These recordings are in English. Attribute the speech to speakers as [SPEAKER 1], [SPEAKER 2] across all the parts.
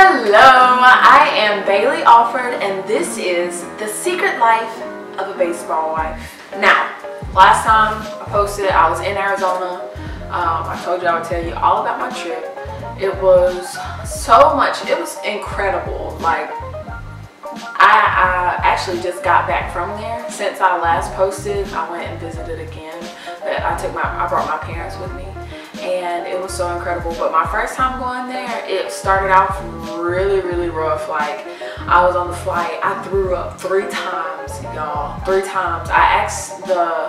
[SPEAKER 1] Hello, I am Bailey Alford and this is The Secret Life of a Baseball Wife. Now, last time I posted, I was in Arizona. I told you I would tell you all about my trip. It was so much, it was incredible. Like, I actually just got back from there. Since I last posted, I went and visited again. But I brought my parents with me. And it was so incredible. But my first time going there, it started off really rough. Like, I was on the flight, I threw up 3 times, y'all. 3 times. I asked the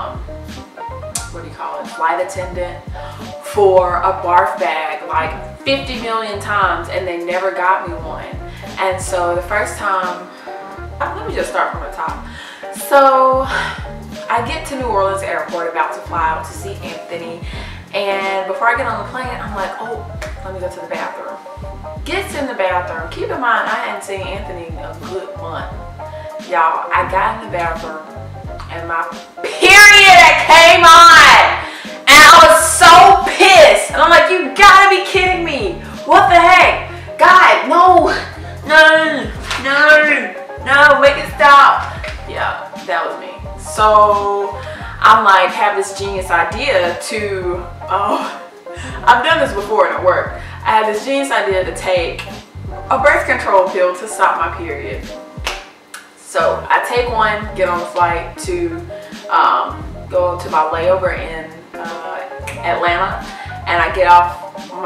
[SPEAKER 1] flight attendant for a barf bag like 50 million times, and they never got me one. And so the first time, let me just start from the top. So I get to New Orleans airport, about to fly out to see Anthony. And before I get on the plane, I'm like, oh, let me go to the bathroom. Gets in the bathroom. Keep in mind, I hadn't seen Anthony in a good month. Y'all, I got in the bathroom and my period came on. And I was so pissed. And I'm like, you gotta be kidding me. What the heck? God, no, make it stop. Yeah, that was me. So I'm like, have this genius idea to, I've done this before and it worked. I had this genius idea to take a birth control pill to stop my period. So I take one, get on the flight to go to my layover in Atlanta, and I get off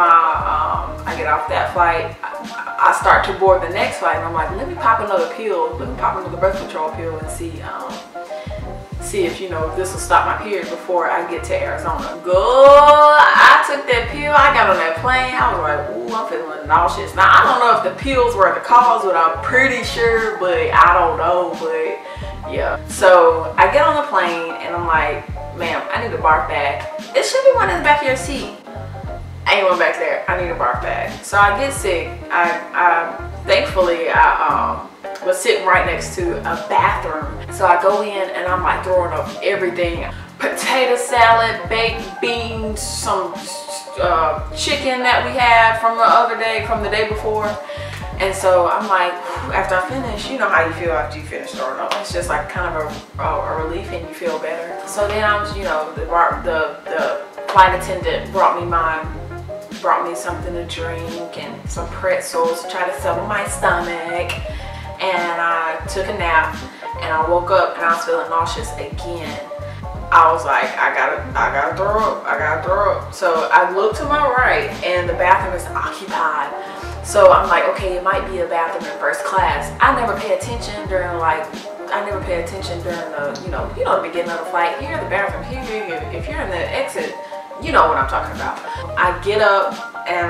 [SPEAKER 1] that flight. I start to board the next flight, and I'm like, let me pop another pill, let me pop another birth control pill and see if, you know, this will stop my period before I get to Arizona. Girl, I took that pill, I got on that plane, I was like, ooh, I'm feeling nauseous. Now, I don't know if the pills were the cause, but I'm pretty sure, but I don't know, but yeah. So I get on the plane and I'm like, ma'am, I need a barf bag. It should be one in the back of your seat. Ain't one back there, I need a barf bag. So I get sick. Thankfully, I was sitting right next to a bathroom. So I go in and I'm like throwing up everything. Potato salad, baked beans, some chicken that we had from the day before. And so I'm like, after I finish, you know how you feel after you finish throwing up. It's just like kind of a relief and you feel better. So then I was, you know, the flight attendant brought me something to drink and some pretzels to try to settle my stomach. And I took a nap and I woke up and I was feeling nauseous again. I was like, I gotta throw up. So I look to my right and the bathroom is occupied. So I'm like, okay, it might be a bathroom in first class. I never pay attention during the, you know, the beginning of the flight. Here, the bathroom, here. If you're in the exit, you know what I'm talking about. I get up and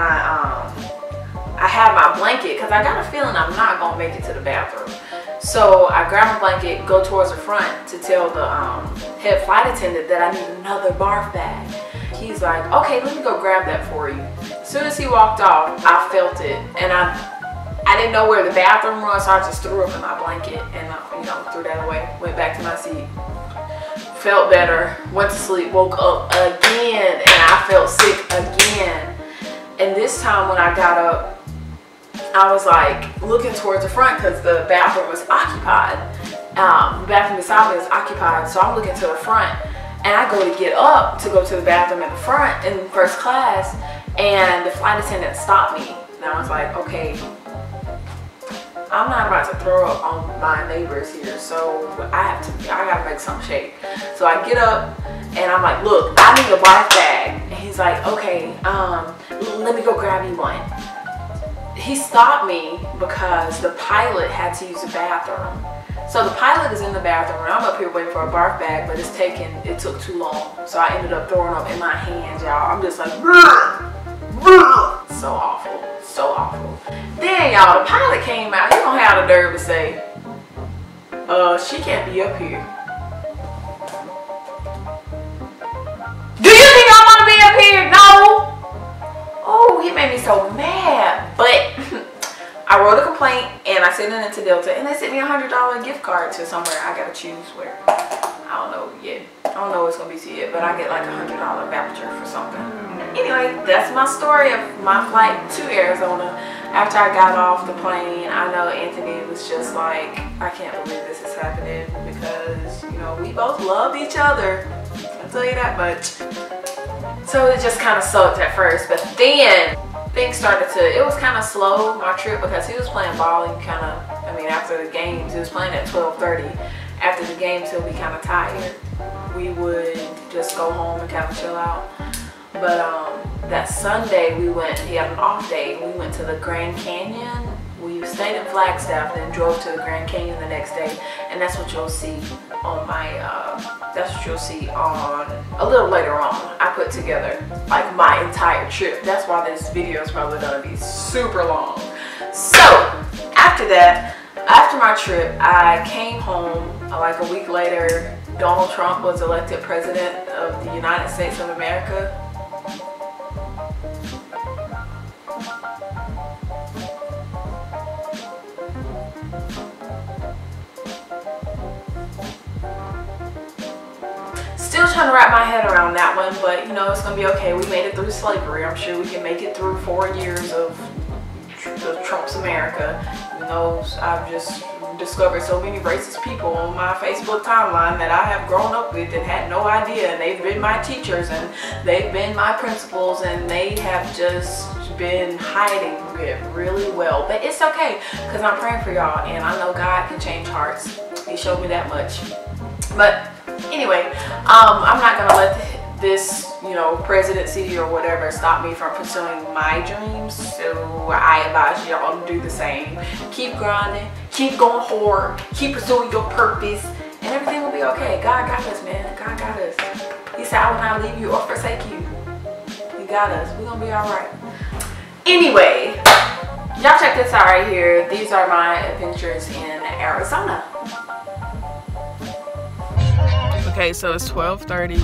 [SPEAKER 1] I have my blanket because I got a feeling I'm not gonna make it to the bathroom. So I grab my blanket, go towards the front to tell the head flight attendant that I need another barf bag. He's like, okay, let me go grab that for you. As soon as he walked off, I felt it, and I didn't know where the bathroom was, so I just threw up in my blanket and you know, threw that away. Went back to my seat. Felt better, went to sleep, woke up again, and I felt sick again. And this time when I got up, I was like looking towards the front because the bathroom was occupied. The bathroom beside me is occupied, so I'm looking to the front. And I go to get up to go to the bathroom in the front in first class, and the flight attendant stopped me. And I was like, okay, I'm not about to throw up on my neighbors here, so I gotta make some shape. So I get up and I'm like, look, I need a barf bag. And he's like, okay, let me go grab you one. He stopped me because the pilot had to use the bathroom. So the pilot is in the bathroom and I'm up here waiting for a barf bag, but it took too long. So I ended up throwing up in my hands, y'all. I'm just like, so awful, so awful. Then y'all, the pilot came out. He don't have the nerve to say, she can't be up here. Do you think I want to be up here? No. Oh, he made me so mad. But I wrote a complaint and I sent it into Delta, and they sent me a $100 gift card to somewhere. I gotta choose where. I don't know yet. I don't know what it's gonna be to yet, but I get like a $100 voucher for something. Anyway, that's my story of my flight to Arizona. After I got off the plane, I know Anthony was just like, I can't believe this is happening because, you know, we both love each other. I'll tell you that much. So it just kind of sucked at first, but then things started to, it was kind of slow, my trip, because he was playing ball and kind of, I mean, after the games, he was playing at 12:30. After the games, he'll be kind of tired. We would just go home and kind of chill out. But that Sunday we went, he had an off day, we went to the Grand Canyon. We stayed in Flagstaff, then drove to the Grand Canyon the next day. And that's what you'll see on my, that's what you'll see on, a little later on. I put together like my entire trip. That's why this video is probably gonna be super long. So after that, after my trip, I came home like a week later. Donald Trump was elected president of the United States of America. Still trying to wrap my head around that one, but you know, it's gonna be okay. We made it through slavery. I'm sure we can make it through 4 years of Trump's America. You know, I've just discovered so many racist people on my Facebook timeline that I have grown up with and had no idea, and they've been my teachers and they've been my principals, and they have just been hiding it really well. But it's okay, because I'm praying for y'all, and I know God can change hearts. He showed me that much. But anyway, I'm not gonna let this, you know, presidency or whatever stop me from pursuing my dreams. So I advise y'all to do the same. Keep grinding, keep going hard, keep pursuing your purpose, and everything will be okay. God got us, man. God got us. He said, I will not leave you or forsake you. He got us. We're gonna be all right. Anyway, y'all check this out right here. These are my adventures in Arizona. Okay, so it's 12:30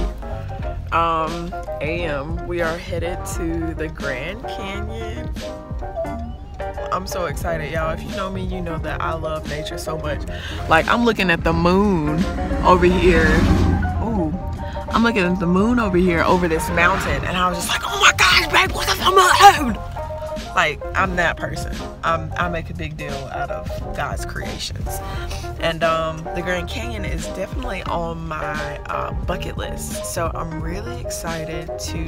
[SPEAKER 1] a.m. We are headed to the Grand Canyon. I'm so excited, y'all. If you know me, you know that I love nature so much. Like, I'm looking at the moon over here. Ooh, I'm looking at the moon over here over this mountain, and I was just like, oh my gosh, babe, what's up on my moon? Like, I'm that person. I make a big deal out of God's creations. And the Grand Canyon is definitely on my bucket list. So I'm really excited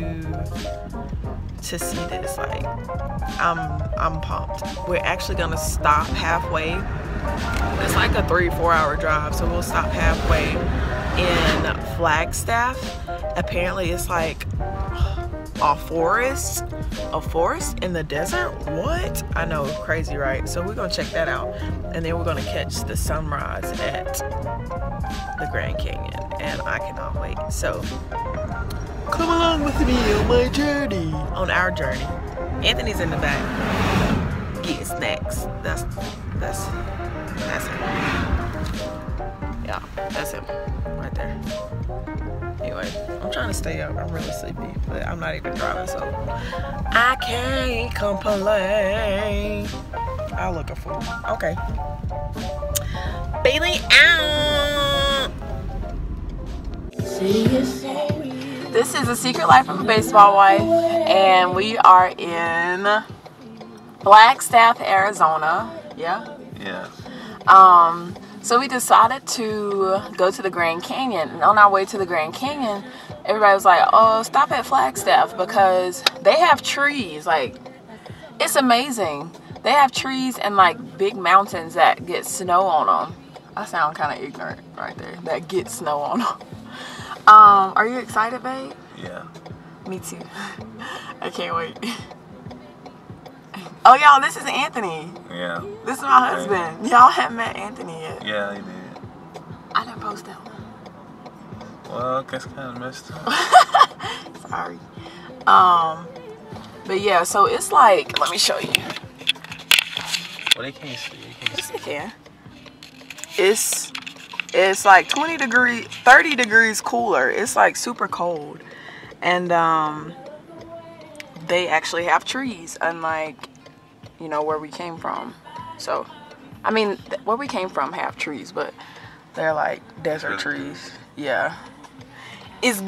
[SPEAKER 1] to see this. Like, I'm pumped. We're actually gonna stop halfway. It's like a 3-4 hour drive, so we'll stop halfway in Flagstaff. Apparently it's like a forest in the desert. What? I know, crazy, right? So we're gonna check that out, and then we're gonna catch the sunrise at the Grand Canyon, and I cannot wait. So come along with me on my journey, on our journey. Anthony's in the back getting snacks. That's him. Yeah, that's him right there. Anyway, I'm trying to stay up. I'm really sleepy, but I'm not even driving, so I can't complain. I'll look a fool. Okay. Bailey out. This is The Secret Life of a Baseball Wife, and we are in Flagstaff, Arizona. Yeah?
[SPEAKER 2] Yeah.
[SPEAKER 1] So we decided to go to the Grand Canyon, and on our way to the Grand Canyon, everybody was like, oh, stop at Flagstaff because they have trees. Like, it's amazing. They have trees and like big mountains that get snow on them. I sound kind of ignorant right there. That get snow on them. Are you excited, babe?
[SPEAKER 2] Yeah.
[SPEAKER 1] Me too. I can't wait. Oh, y'all, this is Anthony.
[SPEAKER 2] Yeah.
[SPEAKER 1] This is my husband. Y'all haven't met Anthony yet.
[SPEAKER 2] Yeah, he did.
[SPEAKER 1] I didn't post that one.
[SPEAKER 2] Well, I guess kind of missed up.
[SPEAKER 1] Sorry. But yeah, so it's like, let me show you.
[SPEAKER 2] Well, they can't see. They can't
[SPEAKER 1] Yes,
[SPEAKER 2] see.
[SPEAKER 1] they can. It's like 30 degrees cooler. It's like super cold. And they actually have trees, unlike, you know, where we came from. So, I mean, where we came from have trees, but they're like desert trees. Yeah. It's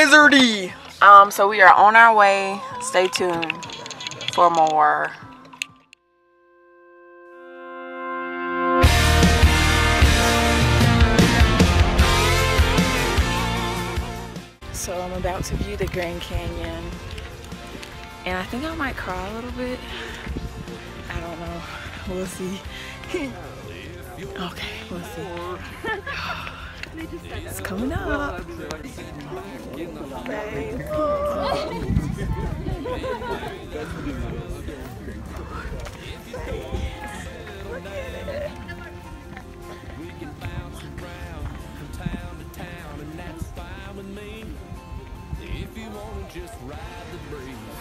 [SPEAKER 1] deserty. So we are on our way. Stay tuned for more. to view the Grand Canyon. And I think I might cry a little bit. I don't know. We'll see. Okay, we'll see. It's coming up.
[SPEAKER 3] Just ride the breeze.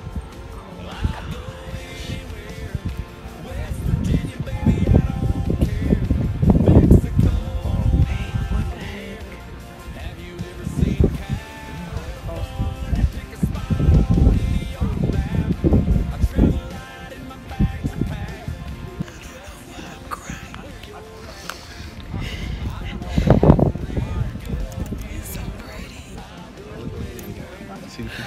[SPEAKER 3] West Virginia, baby, I don't care. Mexico,
[SPEAKER 1] Hey, what the heck?
[SPEAKER 3] have you ever seen California? Pick a spot on your map. I travel light in my bags are packed.
[SPEAKER 1] It's so pretty.
[SPEAKER 2] See people.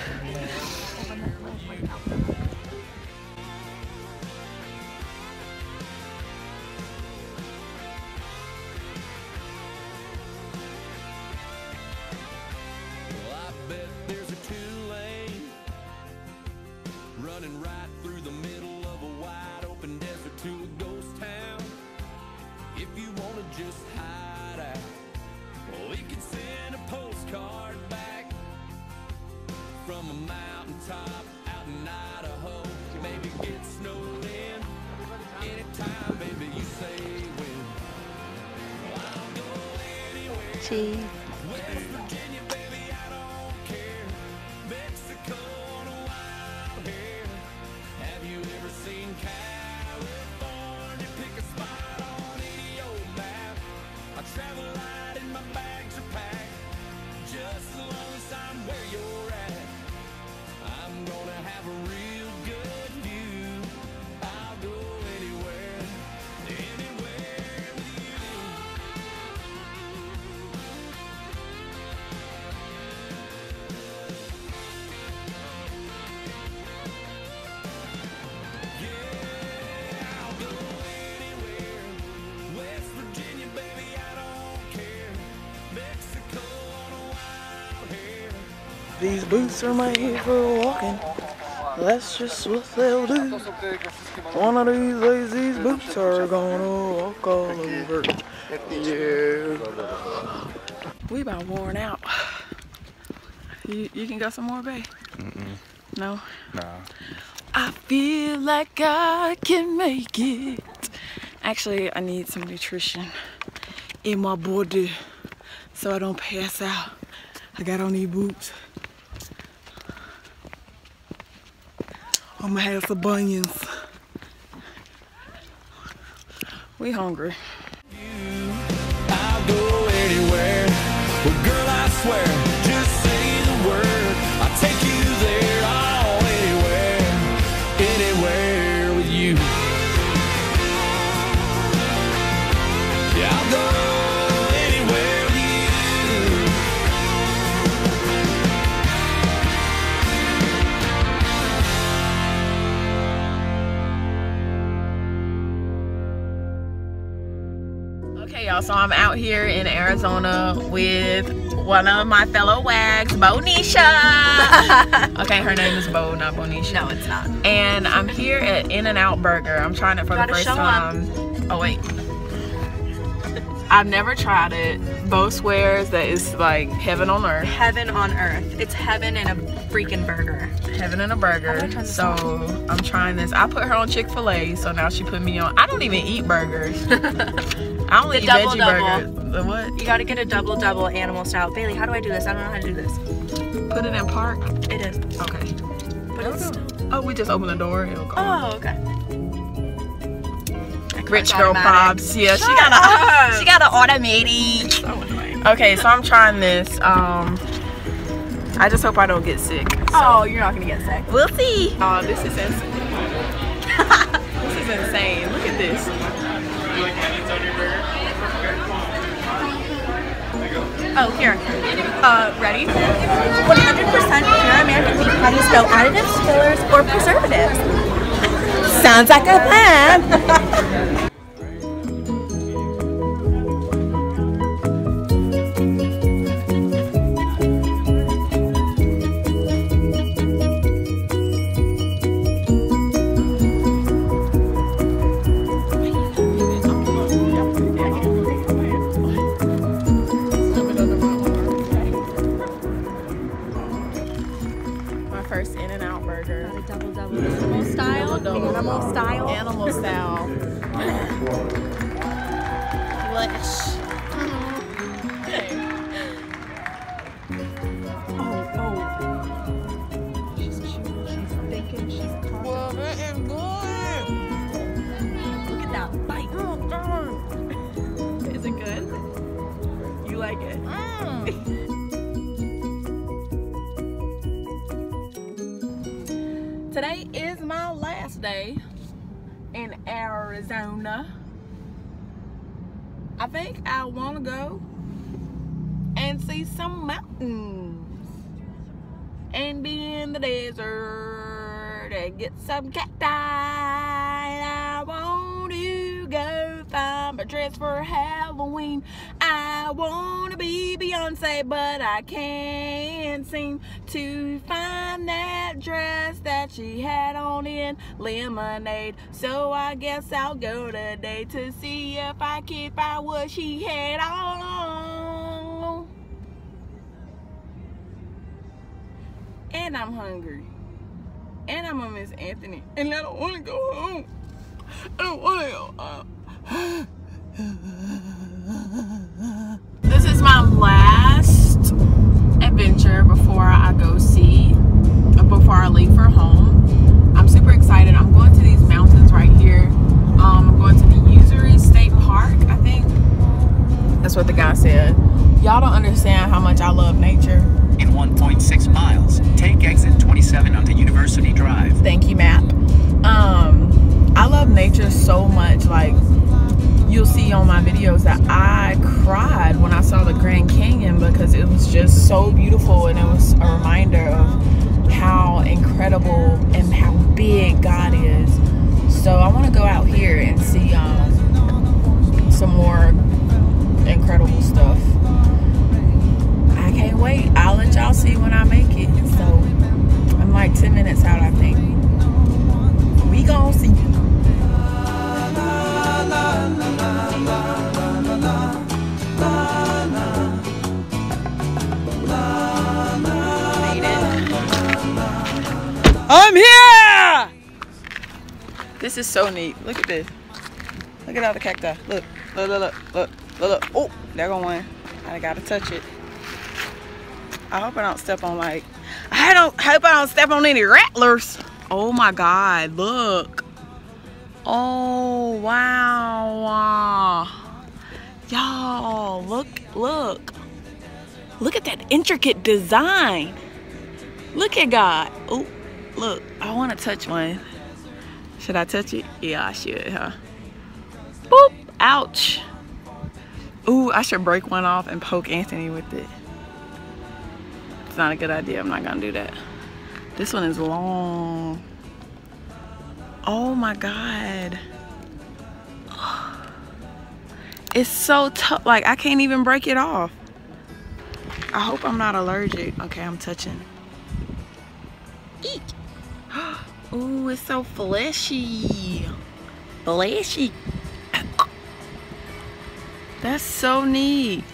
[SPEAKER 3] Well, I bet there's a 2-lane running right through the middle of a wide open desert to a ghost town. If you want to just hide out, well, we can send a postcard back from a mountaintop out in Idaho. Maybe get snowed in anytime, baby, you say when. Well, I'll go anywhere.
[SPEAKER 1] Cheese.
[SPEAKER 3] West Virginia, baby, I don't care. Mexico on a wild hair. Have you ever seen California? Pick a spot on any old map. I travel light and my bags are packed. Just as long as I'm where you're at, I'm gonna have a real good view. I'll go anywhere, anywhere with you. Yeah, I'll go anywhere. West Virginia, baby, I don't care. Mexico on a wild hair.
[SPEAKER 1] These boots are made for walking. That's just what they'll do. One of these days, these boots are gonna walk all over. Yeah. We about worn out. You can go some more, babe? No?
[SPEAKER 2] Nah.
[SPEAKER 1] I feel like I can make it. Actually, I need some nutrition in my body so I don't pass out. I got on these boots. I'm gonna have some bunions. We hungry.
[SPEAKER 3] I'll go anywhere. Well, girl, I swear, just say the word. I'll take you there. Oh, anywhere, anywhere with you. Yeah, I'll go anywhere with you.
[SPEAKER 1] Okay, y'all, so I'm out here in Arizona with one of my fellow wags, Bonisha. Okay, her name is Bo, not Bonisha.
[SPEAKER 4] No, it's not.
[SPEAKER 1] And I'm here at In-N-Out Burger. I'm trying it for the
[SPEAKER 4] Gotta
[SPEAKER 1] first
[SPEAKER 4] show 'em.
[SPEAKER 1] time. Oh, wait. I've never tried it. Bo swears that it's like heaven on earth.
[SPEAKER 4] Heaven on earth. It's heaven in a freaking burger.
[SPEAKER 1] Heaven in a
[SPEAKER 4] How do I
[SPEAKER 1] burger.
[SPEAKER 4] turn this
[SPEAKER 1] So I'm trying this. I put her on Chick-fil-A, so now she put me on. I don't even eat burgers. I only eat
[SPEAKER 4] double
[SPEAKER 1] veggie
[SPEAKER 4] double.
[SPEAKER 1] burgers. The what?
[SPEAKER 4] You gotta get a double animal style. Bailey, how do I do this? I don't know how to do this.
[SPEAKER 1] Put it in park.
[SPEAKER 4] It is.
[SPEAKER 1] Okay.
[SPEAKER 4] But it's still...
[SPEAKER 1] Oh, we just open the door. It'll go.
[SPEAKER 4] Oh, okay.
[SPEAKER 1] Rich
[SPEAKER 4] That's
[SPEAKER 1] girl
[SPEAKER 4] automatic.
[SPEAKER 1] probs. Yeah,
[SPEAKER 4] Shut up.
[SPEAKER 1] she got an automated.
[SPEAKER 4] So annoying.
[SPEAKER 1] Okay, so I'm trying this. I just hope I don't get sick.
[SPEAKER 4] Oh, you're not gonna get sick.
[SPEAKER 1] We'll see. Oh, this is insane. This is insane. Look at this.
[SPEAKER 4] Oh, here. Ready? 100% pure American beef patties, no additives, fillers, or preservatives.
[SPEAKER 1] Sounds like a plan.
[SPEAKER 4] She's chewing, she's thinking, she's talking.
[SPEAKER 1] Well, that is good.
[SPEAKER 4] Look at that bite. Is it good? You like it? Today is my last day in Arizona. I think I want to go and see some mountains and be in the desert and get some cacti. I want to go find my dress for Halloween. I want to be Beyonce, but I can't seem to find that dress that she had on in Lemonade. So I guess I'll go today to see if I can find what she had on. And I'm hungry. And I'm gonna miss Anthony. And I don't want to go home. I don't want to go home. This is my last adventure before I leave for home. I'm super excited. I'm going to these mountains right here. I'm going to the Usery State Park, I think. That's what the guy said. Y'all don't understand how much I love nature.
[SPEAKER 5] In 1.6 miles, take exit 27 onto University Drive.
[SPEAKER 4] Thank you, map. I love nature so much. Like, you'll see on my videos that I cried when I saw the Grand Canyon because it was just so beautiful, and it was a reminder of how incredible and how big God is. So I want to go out here and see some more incredible stuff. I can't wait. I'll let y'all see when I make it. So I'm like 10 minutes out, I think. We gon' see. I'm here! This is so neat. Look at this. Look at all the cacti. Look, look, look, look, look, look, look. Oh, there go one. I gotta touch it. I hope I don't step on hope I don't step on any rattlers. Oh my God, look. Oh, wow. Y'all, look. Look at that intricate design. Look at God. Oh, look, I want to touch one. Should I touch it? Yeah, I should, huh? Boop, ouch. Ooh, I should break one off and poke Anthony with it. It's not a good idea. I'm not gonna do that. This one is long. Oh my God. It's so tough. Like, I can't even break it off. I hope I'm not allergic. Okay, I'm touching. Eek. Ooh, it's so fleshy. Fleshy. That's so neat.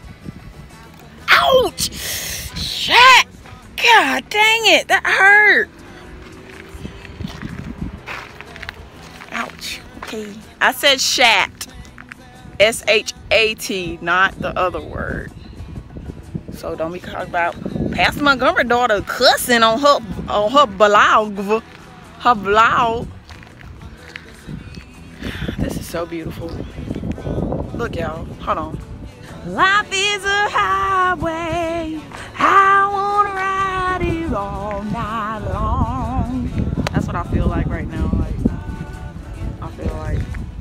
[SPEAKER 4] Ouch! Shit! God dang it, that hurt. Ouch. Okay. I said shat. S-H-A-T, not the other word. So don't be talking about Pastor Montgomery daughter cussing on her blog. Her blog. This is so beautiful. Look, y'all. Hold on. Life is a highway. I wanna ride it all night long. That's what I feel like right now. Like, I feel like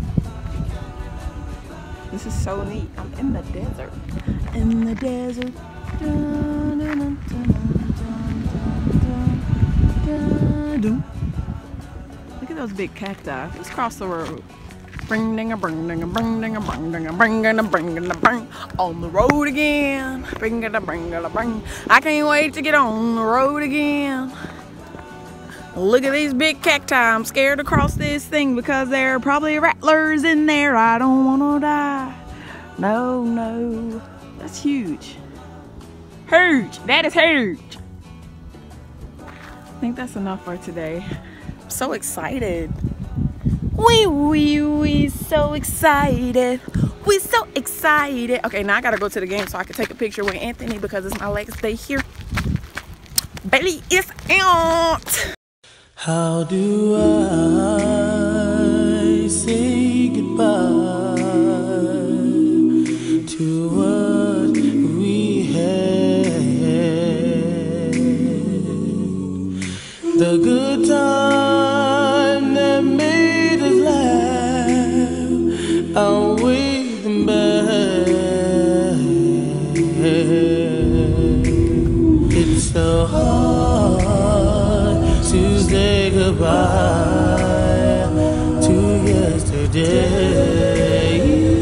[SPEAKER 4] this is so neat. I'm in the desert. In the desert. Dun, dun, dun, dun, dun, dun, dun. Look at those big cacti. Let's cross the road. Bring ding a bring ding a bring ding a bring ding a bring ding a bring ding a bring on the road again. Bring it a bring it a bring. I can't wait to get on the road again. Look at these big cacti. I'm scared to cross this thing because there are probably rattlers in there. I don't want to die. No, no. That's huge. Huge. That is huge. I think that's enough for today. I'm so excited. We so excited. We so excited. Okay, now I gotta go to the game so I can take a picture with Anthony because it's my last day here. Bailey is out.
[SPEAKER 2] How do I say goodbye to what we had? The good time that made us laugh, outweigh them bad. It's so hard to say goodbye to yesterday.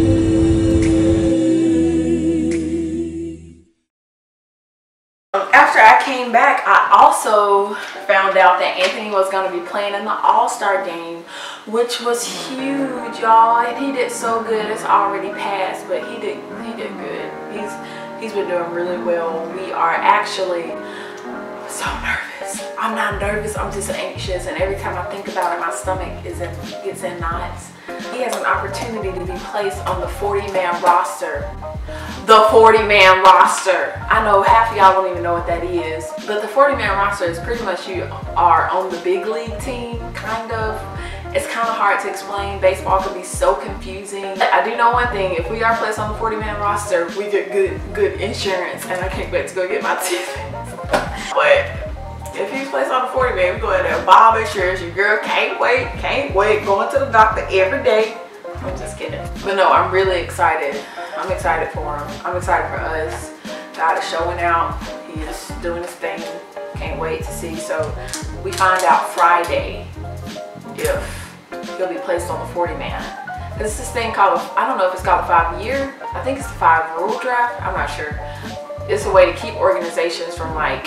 [SPEAKER 1] After I came back, I also found out that Anthony was going to be playing in the All-Star game, which was huge, y'all. And he did so good. It's already passed, but he did good. He's been doing really well. We are actually so nervous. I'm not nervous, I'm just anxious, and every time I think about it, my stomach gets in knots. He has an opportunity to be placed on the 40-man roster. The 40-man roster. I know half of y'all don't even know what that is, but the 40-man roster is pretty much you are on the big league team, kind of. It's kind of hard to explain. Baseball can be so confusing. I do know one thing, if we are placed on the 40-man roster, we get good insurance, and I can't wait to go get my teeth. But if he's placed on the 40-man, we go ahead and Bob insurance. Your girl can't wait, going to the doctor every day. I'm just kidding. But no, I'm really excited. I'm excited for him. I'm excited for us. God is showing out. He is doing his thing. Can't wait to see. So we find out Friday if he'll be placed on the 40-man. There's this thing called, I don't know if it's called a 5-year. I think it's the 5-rule draft. I'm not sure. It's a way to keep organizations from like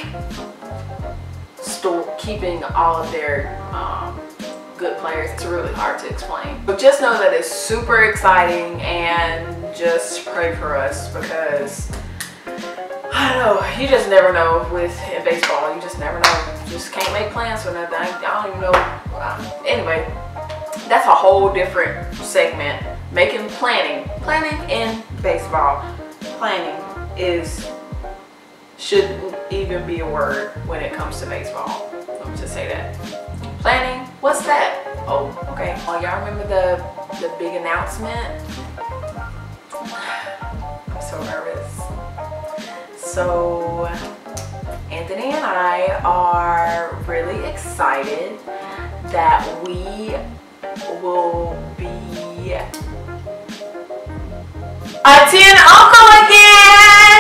[SPEAKER 1] keeping all of their good players. It's really hard to explain. But just know that it's super exciting, and just pray for us because I don't know, you just never know in baseball. You just never know. You just can't make plans for nothing. I don't even know. Anyway, that's a whole different segment. Planning in baseball. Planning shouldn't even be a word when it comes to baseball. Let me just say that. Planning, what's that? Oh, okay. Oh, y'all remember the big announcement? I'm so nervous. So Anthony and I are really excited that we will be auntie and uncle again.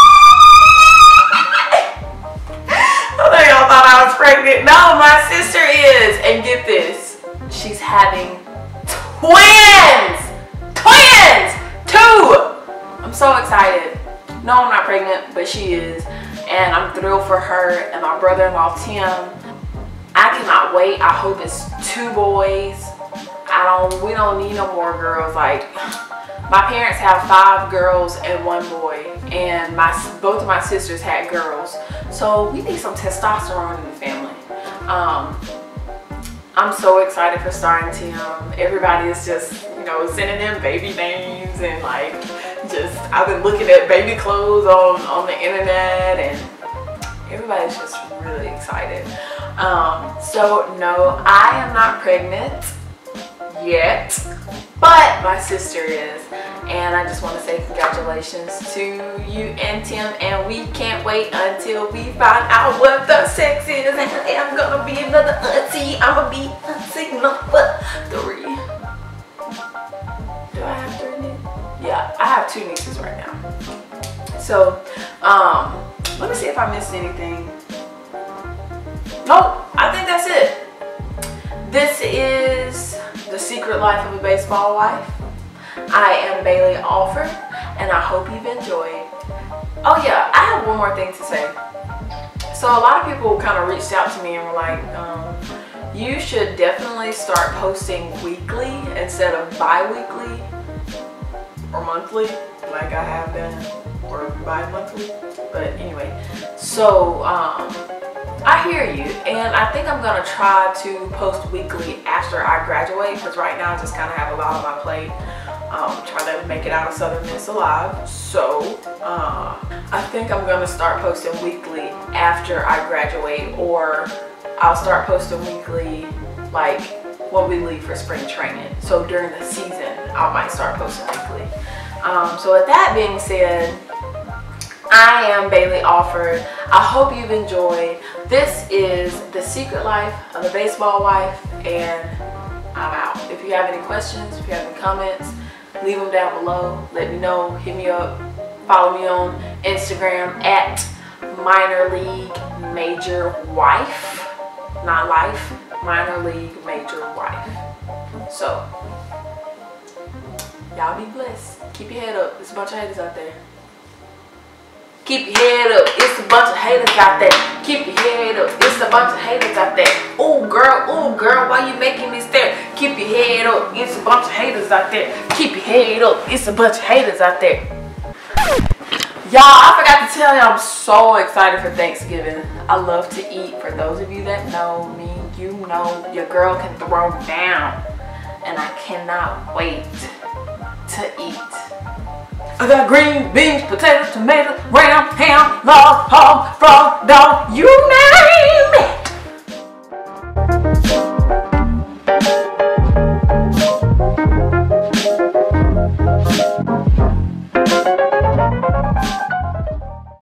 [SPEAKER 1] I know y'all thought I was pregnant. No, my sister is, and get this, she's having twins. 2. I'm so excited. No, I'm not pregnant, but she is, and I'm thrilled for her and my brother-in-law Tim. I cannot wait. I hope it's 2 boys. We don't need no more girls. Like, my parents have 5 girls and 1 boy, and both of my sisters had girls, so we need some testosterone in the family. I'm so excited for starting Tim. Everybody is just, sending in baby names, and like, I've been looking at baby clothes on the internet, and everybody's just really excited. So no, I am not pregnant yet, but my sister is, and I just want to say congratulations to you and Tim, and we can't wait until we find out what the sex is, and I'm gonna be another auntie. I'm gonna be auntie number 3. Do I have 3 nieces? Yeah, I have 2 nieces right now. So let me see if I missed anything. Nope, I think that's it. This is The Secret Life of a Baseball Wife. I am Bailey Alford, and I hope you've enjoyed. Oh yeah, I have one more thing to say. So a lot of people kind of reached out to me and were like, you should definitely start posting weekly instead of bi-weekly or monthly like I have been, or bi-monthly. But anyway, so I hear you, and I think I'm gonna try to post weekly after I graduate, because right now I just kind of have a lot on my plate. Try to make it out of Southern Miss alive. So I think I'm gonna start posting weekly after I graduate, or I'll start posting weekly like when we leave for spring training. So during the season, I might start posting weekly. So with that being said, I am Bailey Alford. I hope you've enjoyed. This is The Secret Life of the Baseball Wife, and I'm out. If you have any questions, if you have any comments, leave them down below. Let me know. Hit me up. Follow me on Instagram at Minor League Major Wife. Not life. Minor League Major Wife. So, y'all be blessed. Keep your head up. There's a bunch of haters out there. Keep your head up. It's a bunch of haters out there. Keep your head up. It's a bunch of haters out there. Ooh girl, why you making me stare? Keep your head up. It's a bunch of haters out there. Keep your head up. It's a bunch of haters out there. Y'all, I forgot to tell you, I'm so excited for Thanksgiving. I love to eat. For those of you that know me, you know your girl can throw down. And I cannot wait to eat. I got green beans, potatoes, tomatoes, ram, ham, log, hog, frog, dog, you name it.